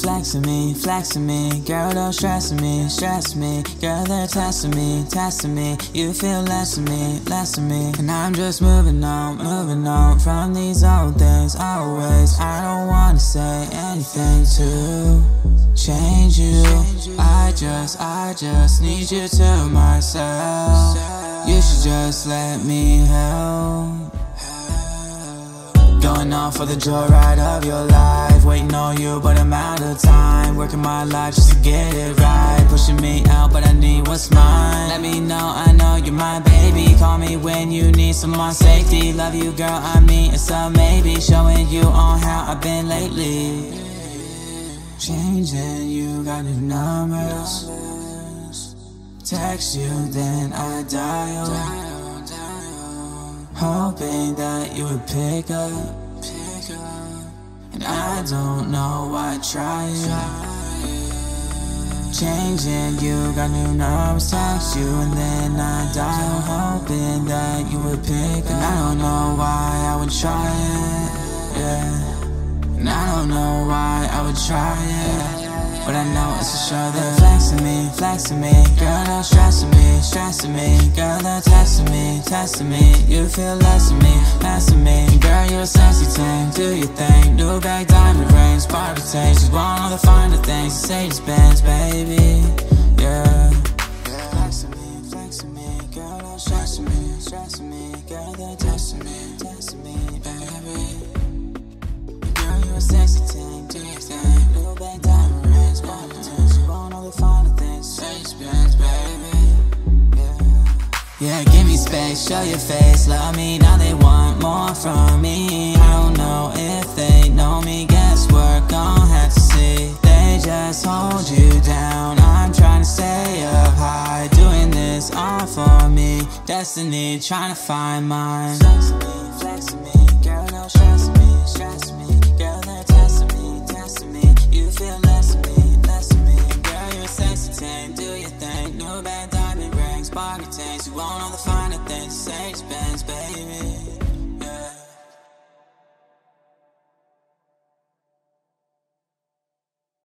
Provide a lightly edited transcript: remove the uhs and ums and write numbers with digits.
flexing me, flexing me. Girl, don't stress me, stress me. Girl, they're testing me, testing me. You feel less of me, less of me. And I'm just moving on from these old things, always. I don't wanna say anything to change you. I just need you to myself. You should just let me help. Going on for the joyride of your life. Waiting on you, but I'm out of time. Working my life just to get it right. Pushing me out, but I need what's mine. Let me know, I know you're my baby. Call me when you need some more safety. Love you, girl, I mean, it's a maybe. Showing you on how I've been lately. Changing, you got new numbers. Text you, then I dial. Hoping that you would pick up. And I don't know why I tried. Changing, you got new numbers. Text you and then I dial. Hoping that you would pick up. And I don't know why I would try it, yeah. And I don't know why I would try it, but I know it's for sure they're flexing me, flexing me. Girl, don't stressing me, stressing me. Girl, they're testing me, testing me. You feel less of me, less of me. Girl, you're a sexy thing, do your thing. New bag, diamond rings, Barbie taste. Just want all the finer things, Mercedes Benz, baby, yeah. Flexing me, girl, don't stressing me, stressing me. Girl, they're testing me, baby. Girl, you're a sexy thing, do your thing. New bag, diamond rings, Barbie taste. You want all the finer things, Mercedes Benz, baby, yeah, give me space, show your face. Love me, now they want more from me. I don't know if they know me. Guess we're gon' have to see. They just hold you down. I'm trying to stay up high, doing this all for me. Destiny, trying to find mine. Flexing me, girl, don't stress me, stress me. Girl, they're testing me, testing me. You feel less of me, less of me. Girl, you're a sexy thing, do your thing. New band, diamond rings, Barbie taste. You want all the finer things, Mercedes Benz, baby.